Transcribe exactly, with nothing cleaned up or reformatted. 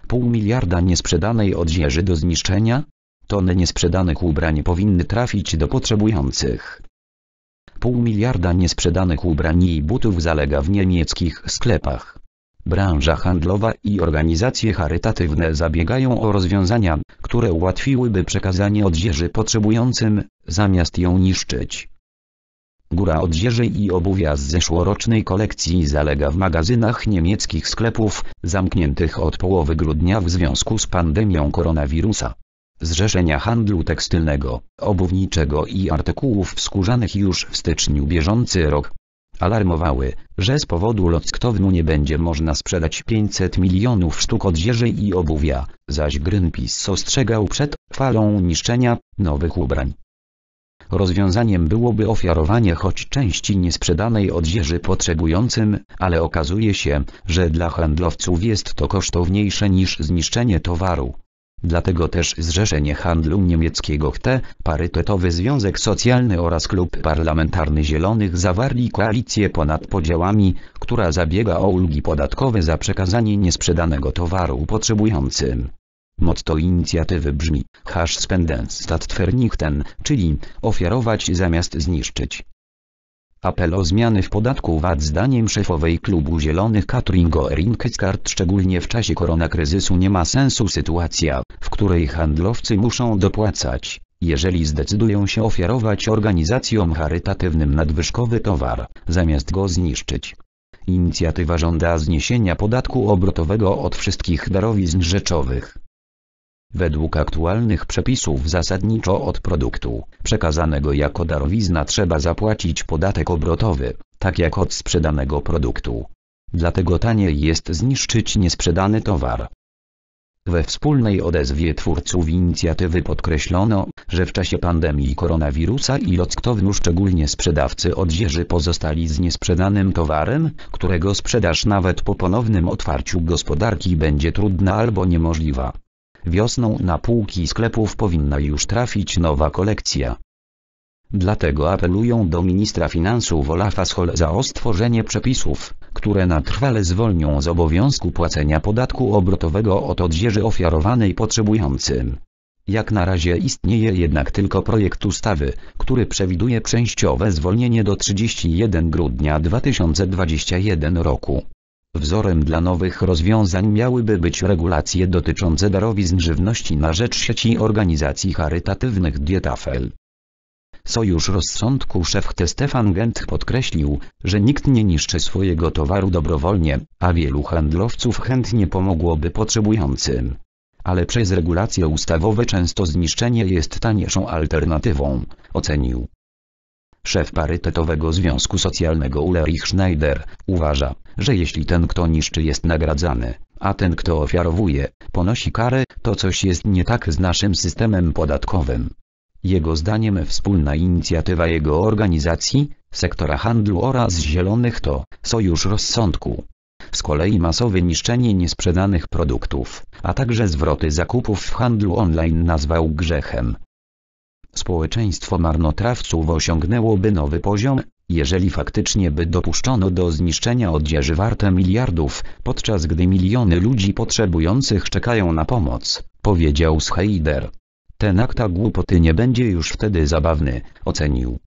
Pół miliarda niesprzedanej odzieży do zniszczenia? Tony niesprzedanych ubrań powinny trafić do potrzebujących. Pół miliarda niesprzedanych ubrań i butów zalega w niemieckich sklepach. Branża handlowa i organizacje charytatywne zabiegają o rozwiązania, które ułatwiłyby przekazanie odzieży potrzebującym, zamiast ją niszczyć. Góra odzieży i obuwia z zeszłorocznej kolekcji zalega w magazynach niemieckich sklepów, zamkniętych od połowy grudnia w związku z pandemią koronawirusa. Zrzeszenia handlu tekstylnego, obuwniczego i artykułów skórzanych już w styczniu bieżący rok alarmowały, że z powodu lockdownu nie będzie można sprzedać pięćset milionów sztuk odzieży i obuwia, zaś Greenpeace ostrzegał przed falą niszczenia nowych ubrań. Rozwiązaniem byłoby ofiarowanie choć części niesprzedanej odzieży potrzebującym, ale okazuje się, że dla handlowców jest to kosztowniejsze niż zniszczenie towaru. Dlatego też Zrzeszenie Handlu Niemieckiego H T, Parytetowy Związek Socjalny oraz Klub Parlamentarny Zielonych zawarli koalicję ponad podziałami, która zabiega o ulgi podatkowe za przekazanie niesprzedanego towaru potrzebującym. Motto inicjatywy brzmi Hash spenden statt vernichten, czyli ofiarować zamiast zniszczyć. Apel o zmiany w podatku V A T zdaniem szefowej Klubu Zielonych Katrin Göring-Eckardt szczególnie w czasie koronakryzysu nie ma sensu sytuacja, w której handlowcy muszą dopłacać, jeżeli zdecydują się ofiarować organizacjom charytatywnym nadwyżkowy towar, zamiast go zniszczyć. Inicjatywa żąda zniesienia podatku obrotowego od wszystkich darowizn rzeczowych. Według aktualnych przepisów zasadniczo od produktu przekazanego jako darowizna trzeba zapłacić podatek obrotowy, tak jak od sprzedanego produktu. Dlatego taniej jest zniszczyć niesprzedany towar. We wspólnej odezwie twórców inicjatywy podkreślono, że w czasie pandemii koronawirusa i lockdownu szczególnie sprzedawcy odzieży pozostali z niesprzedanym towarem, którego sprzedaż nawet po ponownym otwarciu gospodarki będzie trudna albo niemożliwa. Wiosną na półki sklepów powinna już trafić nowa kolekcja. Dlatego apelują do ministra finansów Olafa Scholza o stworzenie przepisów, które na trwale zwolnią z obowiązku płacenia podatku obrotowego od odzieży ofiarowanej potrzebującym. Jak na razie istnieje jednak tylko projekt ustawy, który przewiduje częściowe zwolnienie do trzydziestego pierwszego grudnia dwa tysiące dwudziestego pierwszego roku. Wzorem dla nowych rozwiązań miałyby być regulacje dotyczące darowizn żywności na rzecz sieci organizacji charytatywnych Dietafel. Sojusz Rozsądku szef H T Stefan Gentch podkreślił, że nikt nie niszczy swojego towaru dobrowolnie, a wielu handlowców chętnie pomogłoby potrzebującym. Ale przez regulacje ustawowe często zniszczenie jest taniejszą alternatywą, ocenił. Szef Parytetowego Związku Socjalnego Ulrich Schneider uważa, że jeśli ten kto niszczy jest nagradzany, a ten kto ofiarowuje, ponosi karę, to coś jest nie tak z naszym systemem podatkowym. Jego zdaniem wspólna inicjatywa jego organizacji, sektora handlu oraz Zielonych to Sojusz Rozsądku. Z kolei masowe niszczenie niesprzedanych produktów, a także zwroty zakupów w handlu online nazwał grzechem. Społeczeństwo marnotrawców osiągnęłoby nowy poziom, jeżeli faktycznie by dopuszczono do zniszczenia odzieży warte miliardów, podczas gdy miliony ludzi potrzebujących czekają na pomoc, powiedział Schneider. Ten akta głupoty nie będzie już wtedy zabawny, ocenił.